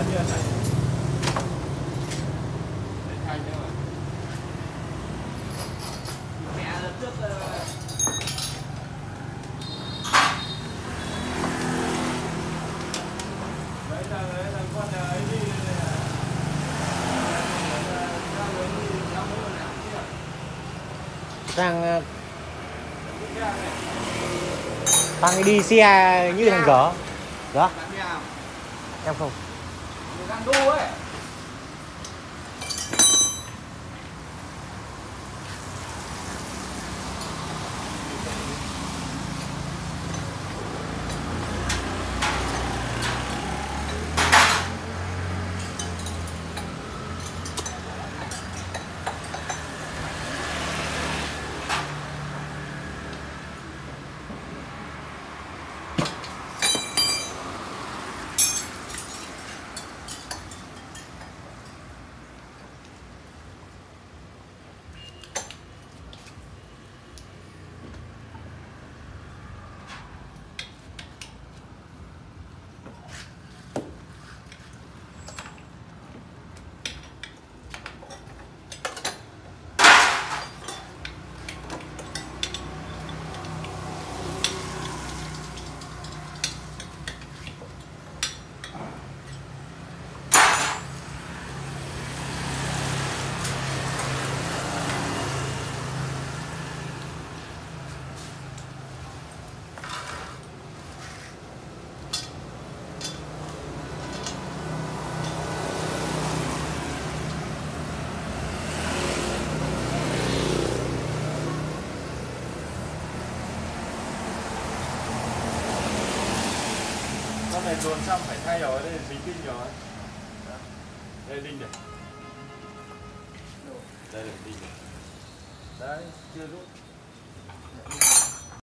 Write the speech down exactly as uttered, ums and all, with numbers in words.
nhiên này. Để thanh nữa mà. Mẹ lần trước uh... đấy là đấy là con nhà ấy đi Đang Tăng đi xe như thằng dở. Đó. Em không. Đang đu ấy. con này luồn xong phải thay rồi, đây là dính đinh rồi. Đây là đinh này, đây là đinh này, đấy chưa rút.